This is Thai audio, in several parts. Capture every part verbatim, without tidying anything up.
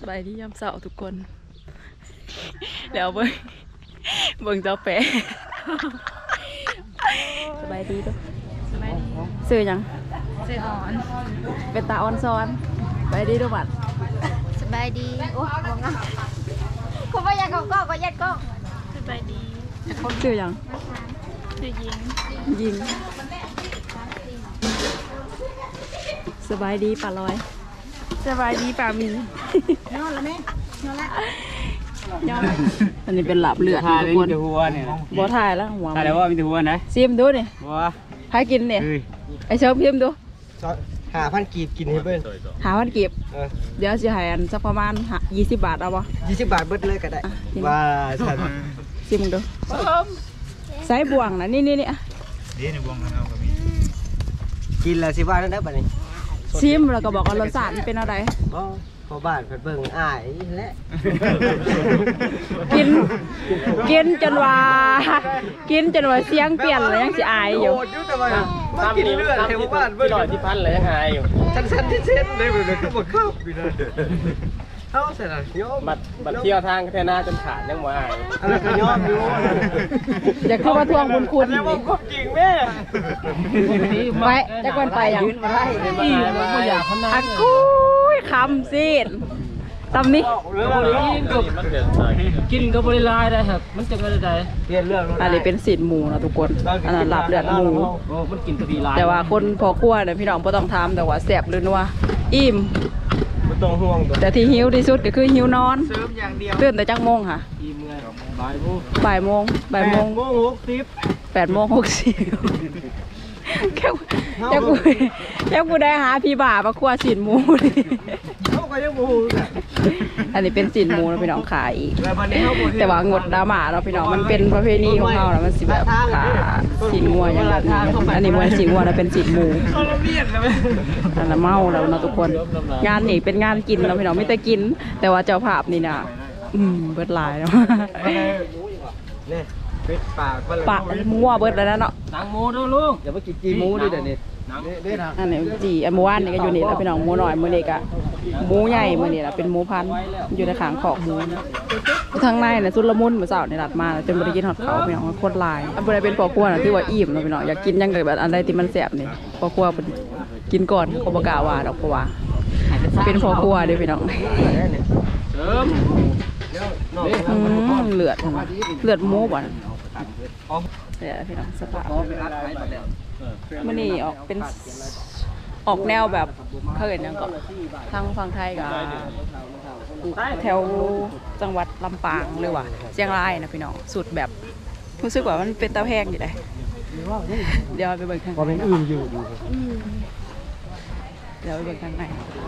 สบายดียามเสาร์ทุกคนแล้วเบิ้งเบิ้งเจ้าแปะสบายดีทุกสบายดีซื้อยังซื้ออ่อนเป็นตาอ่อนซ้อนสบายดีทุกบัดสบายดีโอ้ยงงคุณพ่ออยากก็ก็ก็ยัดก็สบายดีซื้อยังซื้อยิงยิงสบายดีป่าลอยสบายดีป่ามีนอนแล้วไหมนอนแล้วยอมอันนี้เป็นหลับเลือดทุกคนบ่ถ่ายแล้วหัวถ่ายแล้วว่ามีหัวนะซิมดูนี่ว้าให้กินเนี่ยไอเชิญพิมดูหาพันกีบกินให้เบิ้ลหาพันกีบเดี๋ยวจะให้อันสักประมาณยี่สิบบาทเอาบ่ยี่สิบบาทเบิ้ลเลยก็ได้ว่าสันซิมดูใส่บ่วงนะนี่นี่นี่นี่ในบ่วงเราก็มีกินแล้วสิว่านั่นได้ป่ะนี่ซิมแล้วก็บอกว่ารสชาติเป็นอะไรบ่พอบ้านเพิ่นเบิ่งอ้ายและกินกินจนว่ากินจนว่าเสียงเปลี่ยนเลยยังสิอายอยู่มากินเลือดแถวบ้านเบิ่งลอยที่พันเลยยังอายอยู่ชั้นๆที่เช็ดเลยเบิ่งก็บ่เข้าอยู่นะเฮาใส่ล่ะยอมบัดบัดเที่ยวทางแท่นาจนขาดยังบ่อายอะไรก็ยอมอยู่อยากเข้ามาทวงบุญคุณแล้วบ่ก็จริงแม่ไปจะก่อนไปยังบ่อยากพนันอะกูคำสิตำนี้กินก็บริลายได้ครับมันจะก็ได้เปลี่ยนเรื่องอันนี้เป็นสินหมูนะทุกคนอันนั้นหลับเลือดหมูมันกินตะพีลายแต่ว่าคนพอคั่วเนี่ยพี่น้องไม่ต้องทำแต่ว่าแสบหรือนัวอิ่มไม่ต้องห่วงแต่ที่หิวที่สุดก็คือหิวนอนตื่นแต่จักโมงค่ะบ่ายโมงบ่ายโมงโมงหกสิบแปดโมงหกสิบแค่แค่กูแค่กูได้หาพี่บ่ามาคั่วสินหมูอันนี้เป็นสินหมูนะพี่น้องขายแต่ว่างดดราม่าเราพี่น้องมันเป็นประเพณีของเราแล้วมันสิแบบขาสินงัวอย่างแบบนี้อันนี้มันสินงัวแล้วเป็นสินหมูอันนั้นเมาแล้วนะทุกคนงานนี้เป็นงานกินเราพี่น้องไม่ได้กินแต่ว่าเจ้าภาพนี่นะอืมเบิดลายแล้วปะมัวเบิดแล้วเนาะนางหมูดูลูกอย่าไปกินจีหมูดิเดี๋ยวนี้อันนี้จีอันเมื่อวานนี่ก็อยู่นี่แล้วพี่น้องหมูหน่อยมือเล็กอะหมูใหญ่มือนี่แหละเป็นหมูพันอยู่ในขางขอกหมูทั้งในเนี่ยสุดละมุนเหมือนเสาในรัดมาจนบริกินหอดเขาพี่น้องโคตรลายอันบริเป็นปอกกัวนะที่ว่าอิ่มนะพี่น้องอยากกินยังไงแบบอันใดที่มันแสบนี่ปอกกัวเป็นกินก่อนเขาบอกกาวาดอกเพราะว่าเป็นปอกกัวเด้พี่น้องเลือดเลือดหมูบ่เดี๋ยวพี่น้องสภาพมันนี่ออกเป็นออกแนวแบบเขาเห็นยังก่อนทางฝั่งไทยกับแถวจังหวัดลำปางเลยว่ะเชียงรายนะพี่น้องสุดแบบรู้สึกว่ามันเป็นตะแพงอยู่เลยเดี๋ยวไปเบิ่งข้างในก็เป็นอื่นอยู่เดี๋ยวไปเบิ่งข้างใน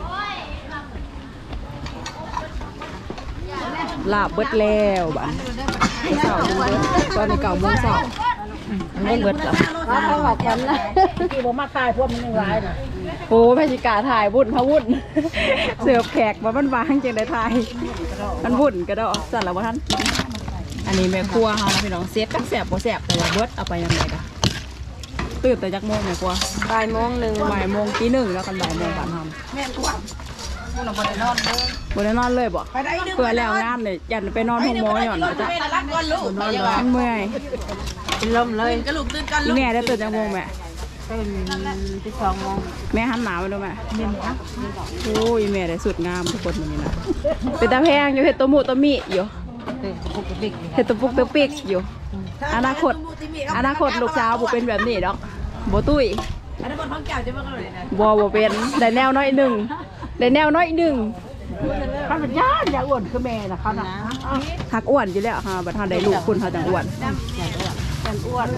ลาบเบิดแล้วบ้านเสาร์เบิดตอนในเก่าโมงเสาร์ไม่เบิดหรอเขาบอกกันนะที่ผมมาขายพวกมันยังร้ายนะโอ้แพชิกาถ่ายวุ่นพะวุ่นเสือแขกมาบ้านบางจังได้ถ่ายมันวุ่นกระดอกสั่นแล้วว่าท่านอันนี้แม่ครัวเขานะพี่น้องเซฟจักแสบบ่แสบแต่ว่าเบิดเอาไปยังไงกันตื่นแต่จักโมงแม่ครัวบ่ายโมงหนึ่งบ่ายโมงตีหนึ่งแล้วกันบ่ายโมงการทำแม่ครัวพวกเราบนนอนเลยบนนอนเลยบ่เพื่อแล้วงานเลยยันไปนอนห้องหมอหย่อนก็จะมันเมื่อยเป็นลมเลยกระลุกตื่นกันลุกแม่ได้ตื่นจังโมงแม่ตื่นที่สองโมงแม่หันหนาวไปดูแม่โอ้ยแม่ได้สุดงามทุกคนอย่างนี้นะเป็นตาแพงอยู่เห็ดตัวหมูตัวมีอยู่เห็ดตัวปุกตัวปิกอยู่อนาคตอนาคตลูกสาวบุเป็นแบบนี้ดอกโบตุ้ยอนาคตท้องแก้วจะมากันเลยนะบอบเป็นได้แนวน้อยหนึ่งได้แนวน้อยหนึ่งเขาเป็นญาติอยากอ้วนคือแม่นะเขานะหักอ้วนอยู่แล้วค่ะบัดเขาได้ลูกคุณเขาจังอ้วนอ้วน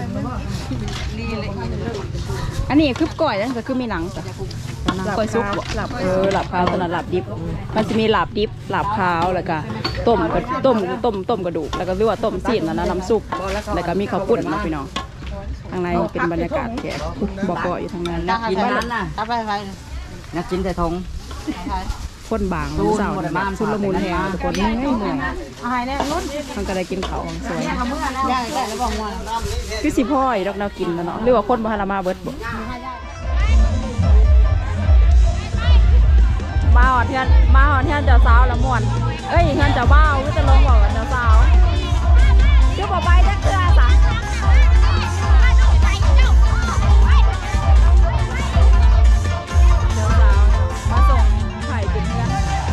อันนี้คือก่อยนั่นก็คือมีหนังจ้ะก่อยซุปหลับเออหลับขาวตอนนั้นหลับดิบมันจะมีหลับดิบหลับขาวแล้วก็ต้มกับต้มต้มต้มกระดูกแล้วก็เรียกว่าต้มซีนนะน้ำซุปแล้วก็มีข้าวปุ้นนะพี่น้องทางในเป็นบรรยากาศแก่บ่อๆอยู่ทางนั้นกินนั้นน่ะไปไปนักกินแต่ทงคนบางสาวแบบชุลมุนแหงทุกคนไม่เหนื่อยมันก็ได้กินเขาสวยคือสิพ่อยดอกแนวกินแล้วเนาะหรือว่าคนบ้านละมาเบิดบ่มาหอดเทือนมาหอดเทือนเจ้าสาวละม่วนเอ้ยเทือนเจ้าบ้าวก็จะลงบอกกับเจ้าสาวเดี๋ยวบอกไปจะเกลือสะมาส่งไข่กินเพื่อน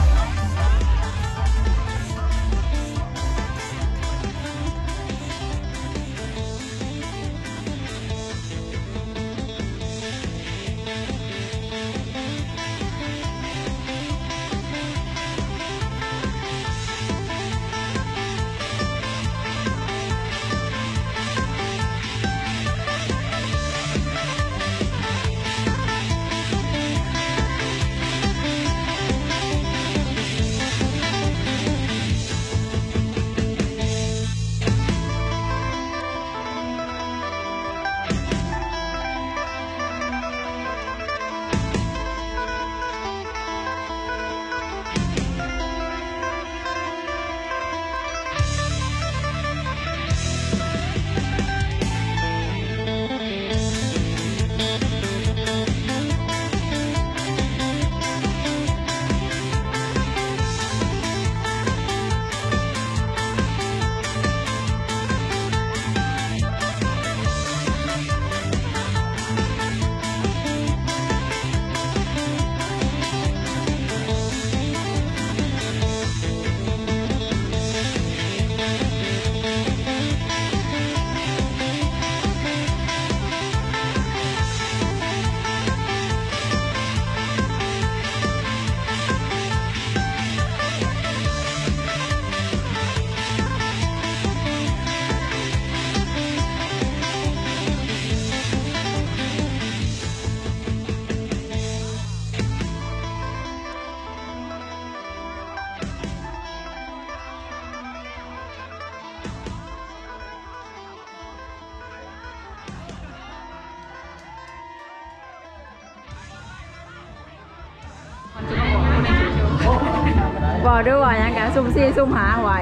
บอกด้วยว่ายังกันซุ่มซี่ซุ่มหาไว้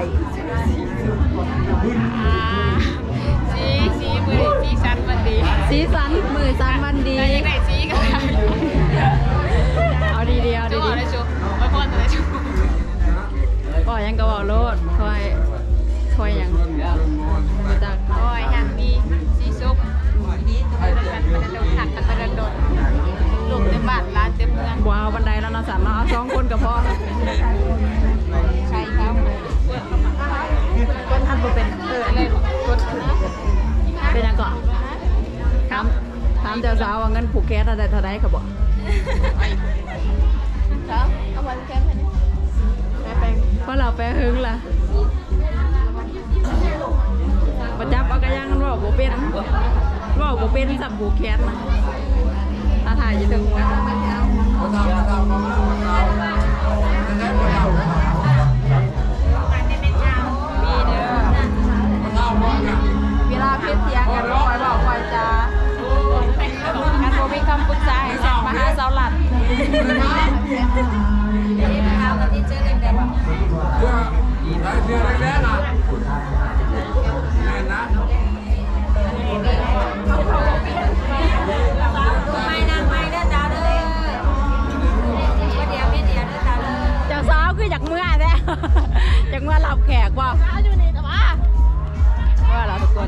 สีสีมือสีสันมันดีสีสันมือสันมันดียังไงสีกันเอาดีเดียวดีดีได้ชุบไม่พอจะได้ชุบบอกยังก็บอกโลดคอยคอยยังมาจากคอยยังมีสีซุปหักกันตะกันโดนลูกเต็มบ้านร้านเต็มเมืองว้าวบันไดแล้วเราสามารถเอาสองคนกับพ่อใช่ครับคนทำเป็นเออเลยเป็นยังก่อนถามถามเจ้าสาวว่าเงินผูกแคสอะไรเท่าไรครับบอกครับเอาวันแคสเท่านี้เพราะเราแปลหึงล่ะประจับเอากระยังกันว่าโบเป็นว่าโบเป็นสับผูกแคสนะตาถ่ายอยู่ถึงวันเวลาเพชรเทียงกันคอยบอกคอยจะงานโบมีคำปรึกษาให้แซงมาหาเสาหลัดไม่นั่งไม่เด้อจ้าเด้อเดี๋ยวไม่เดี๋ยวเด้อจ้าเด้อเจ้าสาวคืออยากเมื่อแท้อยากเมื่อหลับแขกว่าอยู่นี่แต่ว่าว่าเราทุกคน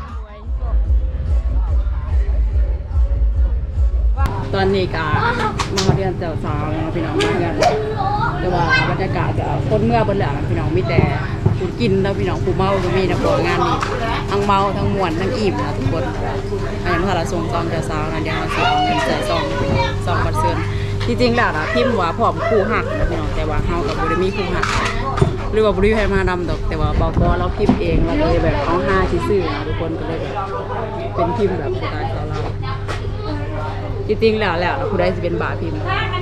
ตอนนี้ก็มาเรียนเจ้าสาวนะพี่น้องมากันแต่ว่าบรรยากาศจะคนเมื่อบนเหลืองพี่น้องมีแต่ผู้กินแล้วพี่น้องผู้เมาก็มีนะพวกงานนี้ทั้งเมาทั้งมวนทั้งอิ่มนะทุกคนอันนี้ถ้าเราส่งซองเจ้าสาวนะเดี๋ยวเราส่งเงินใส่ซองซองบัตรเชิญจริงๆแล้วนะพิมพ์ว่าพร้อมคู่หักนะพี่น้องแต่ว่าเฮากับบริมีคู่หักหรือว่าบริษัทมาดำดอกแต่ว่าเบาพอเราพิมพ์เองเราเลยแบบเอาห้าที่ซื่อนะทุกคนก็เลยแบบเป็นพิมพ์แบบสไตล์ของเราจริงๆแล้วแล้วผู้ใดจะเป็นบาพิมพ์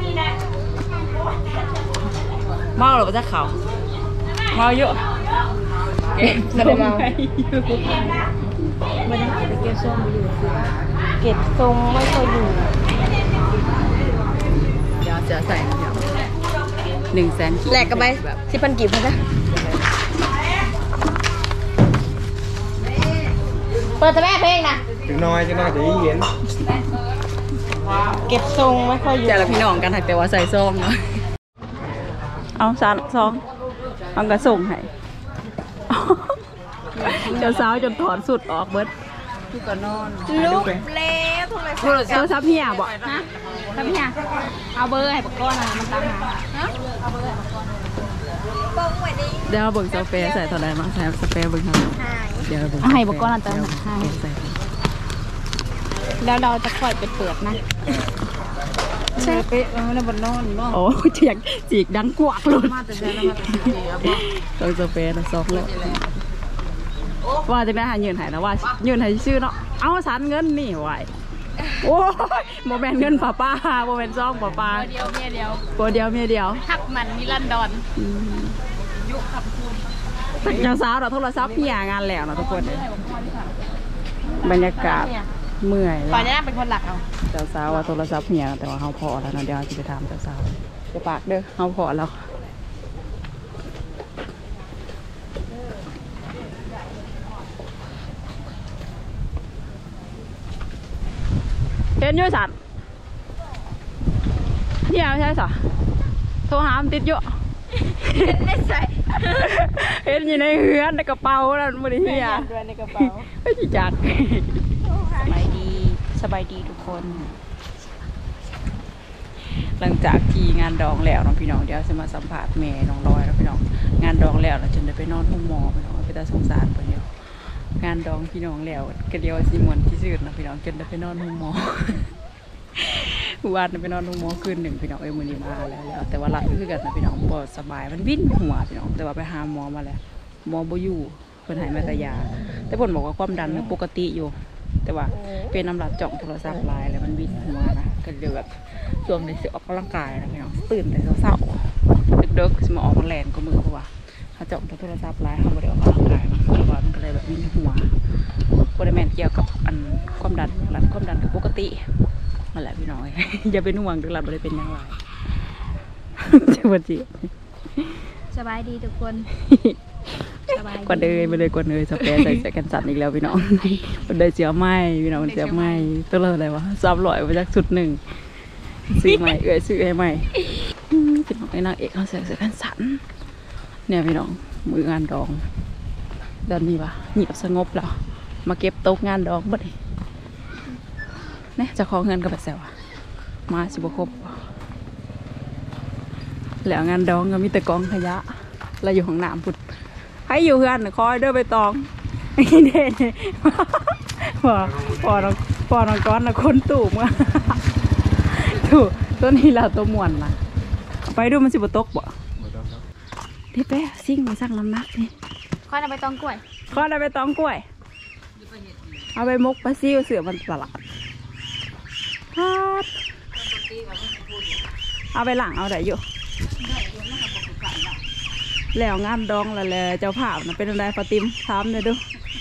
เมาหรือว่าจะเข่าเมาเยอะเก็บทรงไม่อยู่ไม่ได้เก็บทรงไม่อยู่เก็บทรงไม่ค่อยอยู่เดี๋ยวจะใส่หนึ่งแสนแหลกกันไปสิบพันกีบนะจ๊ะเปิดตะแม่เพลงนะถึงน้อยจะน้อยจะยิ่งเย็นเก็บทรงไม่ค่อยอยู่แต่ละพี่น้องกันแต่ว่าใส่ซองเนาะเอาสามสองมันก็ส่งให้เจ้าสาวจนถอนสุดออกเบิดทุกก็นอนลูกเล่ทุกเลยโทรศัพท์เฮียบ่ฮะทำเฮียเอาเบอร์ให้ปกก้อนอะไรมันตามหาฮะเอาเบอร์ให้ปกก้อนเบิ้งไว้ดิเดี๋ยวเบิ้งสเปรย์ใส่เท่าไหร่มาใส่สเปรย์เบิ้งเท่าไหร่เดี๋ยวเบิ้งให้ปกก้อนอันเติมให้แล้วเราจะค่อยไปเปิดนะใช่เป๊ะมันในบนนอนบ้างโอ้เจียกจีกดังกวักเลยมาแต่เช้าแล้วมาต้องสเปรย์นะซอกเลยว่าจะได้หาเงินหายนะว่าเงินหายชื่อเนาะเอาสันเงินนี่ไหวโอ้ยโมเมนเงินป้าป้าโมเมนซองป้าป้าเดียวเมียเดียวตัวเดียวเมียเดียวทักมันนิรันดรยุคขับคุณยังสาวเราโทรศัพท์พี่งานแล้วนะทุกคนเลยบรรยากาศเมื่อยตอนนี้เป็นคนหลักเอาเจ้าสาวว่าโทรศัพท์เมียแต่ว่าเขาพอแล้วนะเดี๋ยวจะไปถามเจ้าสาวจะปากเด้อเขาพอแล้วเห็นอยู่สันเนี่ยใช่สะโทรหามติดเยอะเห็นใส่เห็นอยู่ในเฮือนในกระเป๋าแล้วมันเฮียในกระเป๋าไม่จีจักสบายดีสบายดีทุกคนหลังจากที่งานดองแล้วน้องพี่น้องเดี๋ยวจะมาสัมผัสแม่น้องลอยแล้วพี่น้องงานดองแล้วเราจนได้ไปนอนห้องหมอพี่น้องไปตาสงสารไปเดียวงานดองพี่น้องแล้วกระเดียวซีมวนที่สุดนะพี่น้องจนได้ไปนอนห้องหมอวันไปนอนห้องหมอคืนหนึ่งพี่น้องเอ้ยมือนี้มาแล้วแล้วแต่ว่าหลับคือกันนะพี่น้องปวดสบายมันวิ่นหัวพี่น้องแต่ว่าไปหาหมอมาแล้วหมอบ่อยู่เพิ่นให้มาแต่ยาแต่เพิ่นบอกว่าความดันปกติอยู่แต่ว่าเป็นน้ำหลับจ่องโทรศัพท์ลายแล้วมันวิ่นหัวนะก็เลยแบบช่วงนี้สิออกกำลังกายนะพี่น้องตื่นแต่เช้าๆดึกๆสิมาออกมาแลนก็มือเพราะว่าเขาจ่องโทรศัพท์ลายเขาบ่ได้ออกกำลังกายนะเพราะว่ามันก็เลยแบบวิ่นหัวบ่ได้แม่นเกี่ยวกับอันความดันหลับความดันก็ปกตินั่นแหละพี่น้องอย่าเป็นห่วงดึกหลับบ่ได้เป็นอย่างไรเจ้าบ่จีสบายดีทุกคนกว่าเดยไปเลยกว่าเนยสเปรย์ใส่ใส่กันสั่นอีกแล้วพี่น้องมันได้เสียไหมพี่น้องมันเสียไหมตัวเราอะไรวะซ้ำลอยมาจากสุดหนึ่งซื้อใหม่เอ้ยซื้อให้ใหม่พี่น้องไอ้นางเอกเขาใส่ใส่กันสั่นเนี่ยพี่น้องมืองานดองเดินนี่ปะเงียบสงบแล้วมาเก็บโต๊ะงานดองบัดนี้เนี่ยจะขอเงินกับแบบแซวมาสิบครบแล้วงานดองก็มีแต่กองขยะเราอยู่ของน้ำพุดให้อยู่เพื่อนคอยเดินไปตองเด่นพอพอน้องพอน้องก้อนนะคนตู่มาตู่ตัวนี้เราตัวม่วนนะไปดูมันสิบตกบ่ที่แป๊ะซิ่งมาสร้างน้ำหนักนี่ค่อยเอาไปตองกล้วยค่อยเอาไปตองกล้วยเอาไปมกปลาซิวเสือมันตลาดเอาไปหลังเอาได้อยู่แล้วงานดองแล้วแหละเจ้าภาพนะเป็นอะไรฟาติมถามเลยดู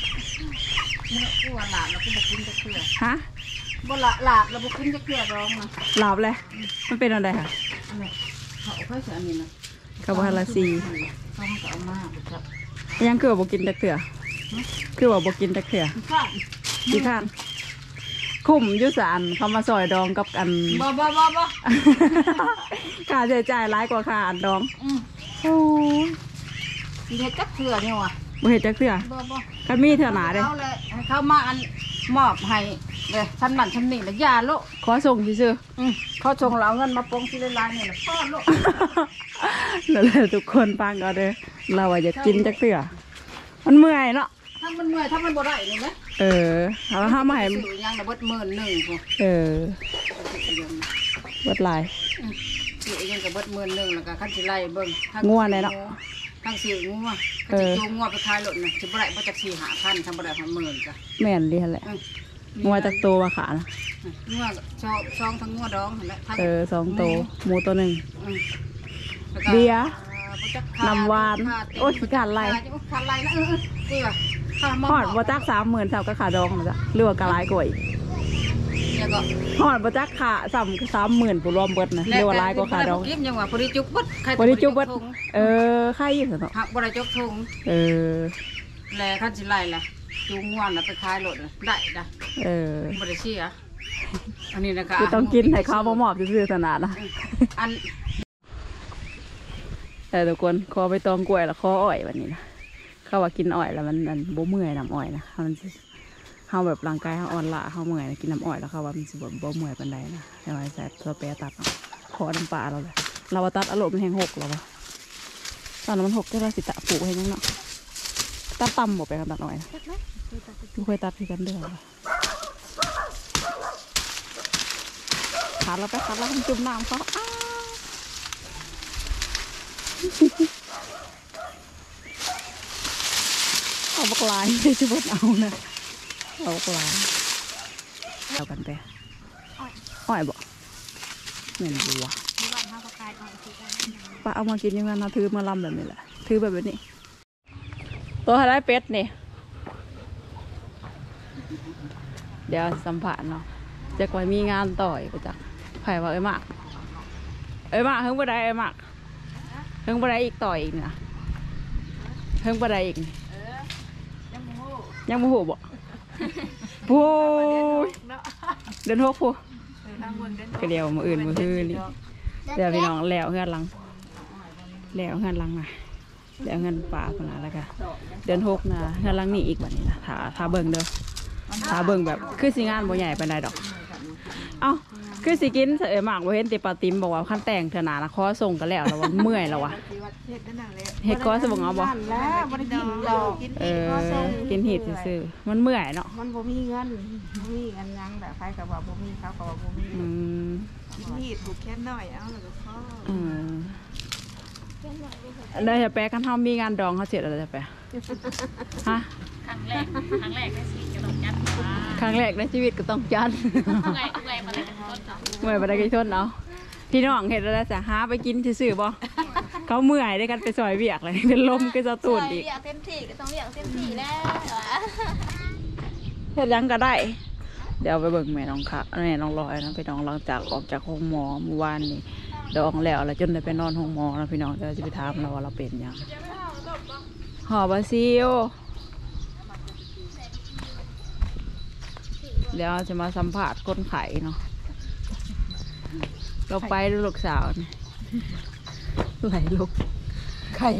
หลาบแล้วก็บุกินจะเกลือฮะบ่หลาหลาบแล้วบุกินจะเกลือร้องนะหลาบเลยมันเป็นอะไรค่ะเขาค่อยเสียอันนี้นะคาร์บอนลาซีต้องเอามากครับยังคือว่าบุกินจะเกลือคือว่าบุกินจะเกลือดีข้านคุ้มยุสานเขามาซอยดองกับกันบ่บ่บ่บ่ค่าใช้จ่ายร้ายกว่าค่าอันดองโอ้เห็ดจักเถื่อนี่วะบ่เห็ดจักเถื่อกันมีเถื่อหนาเลยเขาเลยเขามาอันมอบให้เลยชั้นบันชั้นนี่แล้วยาโลขอส่งซื่อเขาส่งเราเงินมาปงที่ลายนี่แหละป้อนโลนั่นแหละทุกคนฟังก็เด้อเราอยากกินจักเถื่อมันเมื่อยเนาะถ้ามันเมื่อยถ้ามันบ่ได้นี่นะเออเอาห้ามาให้ยังแต่เบิดหมื่นหนึ่งเออเบิดลายซื้อยังกับเบิดหมื่นหนึ่งแล้วก็ขั้นสิไล่เบิ้งงัวเลยเนาะทั้งซื้องัวก็จะจูงงัวไปขายรถนะจะบ่ได้บ่จักสี่หาพันทำบ่ได้พันหมื่นจ้ะแม่นดีแหละงัวจากโตมาขานะงัวช่องช่องทั้งงัวดองเห็นไหมเออสองโตหมูตัวหนึ่งเบียร์น้ำหวานโอ้ยขาดไรขาดไรนะเออเกลือหอดบัจักสามหมื่นสามก็ขาดองนะจ๊ะเรือกระไรกว่าอีกหอดบัจักขาสามสามหมื่นผู้รวมเบิดนะเรือว่าไรก็ขาดองกิมยังว่าพอดีจุกบดพอดีจุกบดเออใครยิ่งสุดหักบริจุกทงเออแล่ขั้นสิไล่แหละจูงง่วนแล้วไปขายรถได้ได้เออบริเชียอันนี้นะคะคือต้องกินให้ข้าวหมอบซื่อๆขนาดนะอันแต่แต่ทุกคนคอไปตองกล้วยแล้วคออ้อยวันนี้นะเขาว่ากินอ้อยแล้วมันมันบ่เมื่อยน้ำอ้อยนะมันเฮาแบบร่างกายเฮาอ่อนล้าเฮาเมื่อยนะกินน้ำอ้อยแล้วเขาว่ามันสิบ่บ่เมื่อยปานใดนะแต่ว่าใส่ตัวแปรตัดเนาะขอน้ำปลาเราเลยเราว่าตัดอารมณ์มันแห้งหกแล้ววะตอนนั้นมันหกก็เราสิตะปลูกให้ยังเนาะตัดต่ำบ่ไปกันตัดอ้อยนะไม่เคยตัดที่กันเด้อขาดเราไปขาดเราทำจุ่มน้ำเขาเอาบักลายไม่ใช่บดเอานะเอาบักลายเอากันไปอ้อยบ่เหม็นบัวป้าเอามากินยังไงนะถือมาลำแบบนี้แหละถือแบบนี้ตัวอะไรเป็ดนี่เดี๋ยวสัมผัสเนาะจะก่อยมีงานต่อยประจักไผ่ว่าเอ้ยมากเอ้ยมากเฮิงบ่ได้เอ้ยมากเฮิงบ่ได้อีกต่อยอีกนะเฮิงบ่ได้อีกยังโมโหบ่พูเดินหกพูก็เดียวมาอื่นมาฮือนี่เดี๋ยวพี่น้องแล้วเงินหลังแล้วเงินหลังมาแล้วเงินป่าขนาดแล้วกันเดินหกนะเงินหลังนี่อีกแบบนี้นะถ้าถ้าเบิ่งเด้อถ้าเบิ่งแบบคือสิงานบ่ใหญ่ปานใดดอกเอ้าคือสิกินเอ๋ยมากบ่เห็นติปาติมบอกว่าขั้นแต่งเถอะนานะขอส่งกันแล้วแล้วเมื่อยแล้ววะเฮ็ดก้อนสมองเอาบ่แล้วบ่ได้กินดอกเออกินเห็ดซื่อมันเมื่อยเนาะมันบ่มีเงินบ่มีเงินยังแบบใครก็ว่าบ่มีเขาก็ว่าบ่มีอืมกินเห็ดถูกแค่น้อยเอาแล้วก็พออืมได้จะแปะกันเฮามีงานดองเฮาเสร็จแล้วจะแปะฮะครั้งแรกครั้งแรกในชีวิตก็ต้องจัดครั้งแรกในชีวิตก็ต้องจัดเมื่อยเมื่อยมาได้กันต้นเนาะเมื่อยมาได้กันต้นเนาะพี่น้องเห็นแล้วจะหาไปกินซื่อๆบ่เขาเมื่อยได้กันไปซอยเวียกเลยเป็นลมก็จะตูดอีกเรียกเต็มที่ก็ต้องเรียกเต็มที่แล้วเฮ็ดยังก็ได้เดี๋ยวไปเบิ่งแม่น้องค่ะแม่น้องลอยนะไปน้องหลังจากออกจากห้องหมอเมื่อวานนี่ดองแล้วแล้วจนได้ไปนอนห้องหมอนะพี่น้องเดี๋ยวจะไปถามเราว่าเราเป็นยังหอบาซิลเดี๋ยวจะมาสัมผัสก้นไข่เนาะเราไปดูลูกสาวนี่ไหลลูกไข่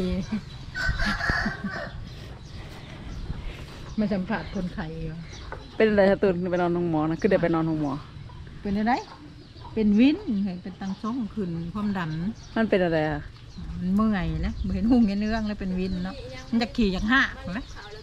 มาสัมผัสคนไข่เป็นอะไรตื่นไปนอนห้องหมอนะคือเดี๋ยวไปนอนห้องหมอเป็นอะไรเป็นวินเป็นตังช่องขึ้นความดันมันเป็นอะไรอะมันเมื่อยนะเห็นหุ่งเห็นเนื้อแล้วเป็นวินเนาะมันจะขี่อย่างห้าไหม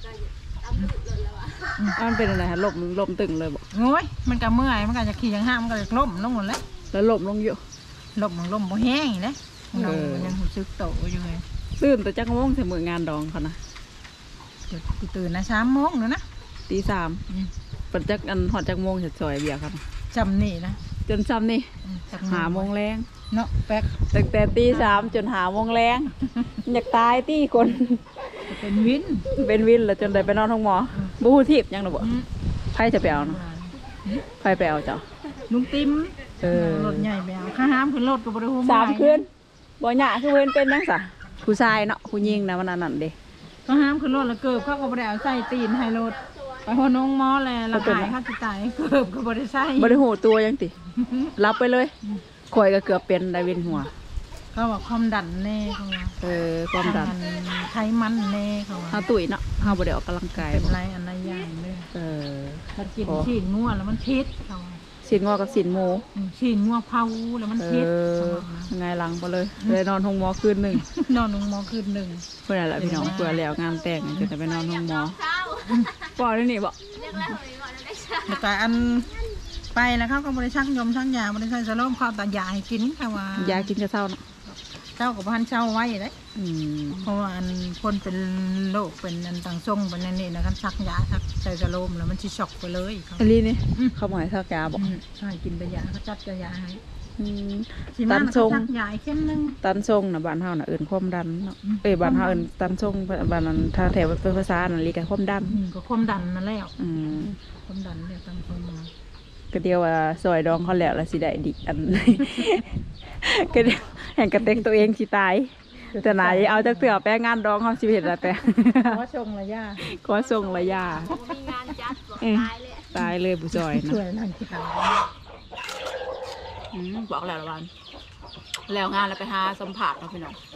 มันเป็นอะไรฮะลมลมตึงเลยบอกโอ้ยมันก็เมื่อยมันก็จะขี่อย่างห้ามันก็จะล้มลงหมดแล้วแล้วลมลงเยอะลมมันลมบ่แห้งเลยมันยังหูซึกโตอยู่เลยตื่นแต่จักโมงถึงมืองานดองเขานะกูตื่นนะสามโมงเนาะนะตีสามปัจจักอันหอดจักโมงจะซอยเบียร์ครับจำนี่นะจนจำนี่หาโมงแรงเนาะแป๊กตั้งแต่ตีสามจนหาโมงแรงอยากตายตีคนเป็นวินเป็นวินแล้วจนได้ไปนอนห้องหมอบูฮูทิพย์ยังหรอบ่ไพ่จะไปเอาเนาะไพ่ไปเอาเจ้าลุงติ้มรถใหญ่ไปเอาข้าห้ามขึ้นรถกับบริหูสามคืนบ่หยาคือเว้นเป็นนังสะผู้ชายเนาะผู้หญิงนะวันนั้นเด้ข้าห้ามขึ้นรถแล้วเกิบเขาก็บริเอาใส่ตีนไฮโรดไปหัวน้องมอแลละหายข้าจะตายเกือบก็บริใส่บริหูตัวยังติรับไปเลยข่อยก็เกือบเป็นได้เวียนหัวเขาบอกความดันแน่เขาว่าเออความดันไขมันแน่เขาว่าเขาตุ๋ยเนาะเขาบริออกกำลังกายเป็นไรอันไรอย่างเลยเออถ้ากินฉีดงัวแล้วมันพิษเขาฉีดงัวกับฉีดหมูฉีดงัวเผาแล้วมันพิษไงหลังไปเลยเลยนอนห้องหมอคืนหนึ่งนอนห้องหมอคืนหนึ่งเพื่อนอะไรพี่น้องเพื่อแล้วงานแต่งจะไปนอนห้องหมอปอได้หนิบอกแต่อันไปแล้วเขาก็บริชักยมชักยาบริชักสโลมข้าวแต่ยาให้กินค่ะว่ายากินจะเศร้าเนาะเจ้ากับพันเช่าไว้เลยเพราะว่าอันคนเป็นโรคเป็นอันต่างทรงเป็นอันนี้นะกันชักยาชักใส่สโลมแล้วมันชิช็อกไปเลยอันนี้นี่เขาหมายชักยาบอกใช่กินแต่ยาเขาจัดยาให้ตันทรงยาเข้มนึงตันทรงนะบ้านเฮาน่ะเอื่นความดันเนาะเอ้ยบ้านเฮาเอื่นตันทรงบ้านนั้นทางแถวเป็นภาษาอันนี้กันความดันก็ความดันนั่นแหละความดันเนี่ยตันทรงมาก็เดียวว่าซอยดองเขาแล้วละสิได้ดิอันก็เดียวแห่งกระเต็งตัวเองสิตายแต่ไหนเอาจากเสือแป้งงานดองเขาสิเห็นอะไรแป้งก็ส่งระยะก็ส่งระยะมีงานจัดตายเลยตายเลยบุจอยนะช่วยนั่นที่ทำบอกแล้วละวันแล้วงานแล้วไปหาสัมผัสเราพี่น้อง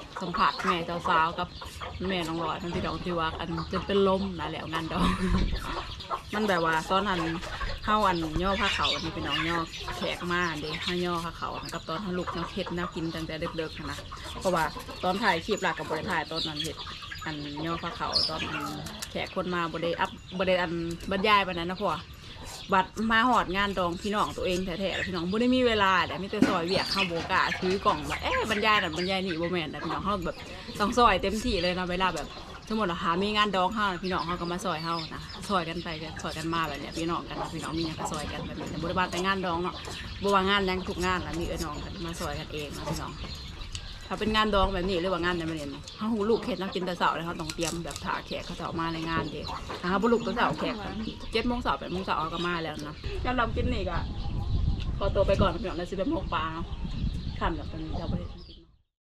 สัมผัสแม่เจ้าสาวกับแม่น้องลอยทั้งที่ดอกที่ว่าอันจนเป็นลมนะแล้วงานดอง มันแบบว่าตอนนั้นเฮาอันย่อผ้าเขาอันนี้เป็นน้องย่อแขกมาเด้ห้าย่อผ้าเขากับตอนท่าลูกน้ำเฮ็ดน้ำกินตั้งแต่เด็กๆนะเพราะว่าตอนถ่ายคลิปหลักกับบริถ่ายตอนนั้นเฮ็ดอันย่อผ้าเขาตอนแขกคนมาบริอัพบริอันบรรยายไปนั้นนะพ่อบัดมาหอดงานดองพี่น้องตัวเองแท้ๆพี่น้องบ่ได้มีเวลาแต่ไม่แต่ซอยเวียกเข้าโบกาถือกล่องแบบเอ๊ะบรรยายนั่นบรรยายนี่บ่แม่นแต่พี่น้องเฮาแบบต้องซอยเต็มที่เลยนะเวลาแบบสมมติว่าหามีงานดองเฮาพี่น้องเฮาก็มาซอยเฮานะซอยกันไปกันซอยกันมาแบบเนี้ยพี่น้องกันพี่น้องมีหยังก็ซอยกันแบบนี้แต่บ่ได้ว่าแต่งานดองเนาะบ่ว่างานยังทุกงานล่ะมีเอ้อน้องกันมาซอยกันเองนะพี่น้องถ้าเป็นงานดองแบบนี้หรือว่างานในประเด็นเฮาหูลูกเฮ็ดนักกินแต่เช้าเลยเฮาต้องเตรียมแบบถาแขกเขาจะออกมาในงานเด้ถ้าเฮาบ่ลุกแต่เช้าแขกเจ็ดโมงเช้าแปดโมงเช้าเฮาก็มาแล้วนะยามเรากินนี่ก็ขอตัวไปก่อนพี่น้องแล้วสิไปหมกปลาเนาะคั่นแบบเป็นเจ้าประเทศ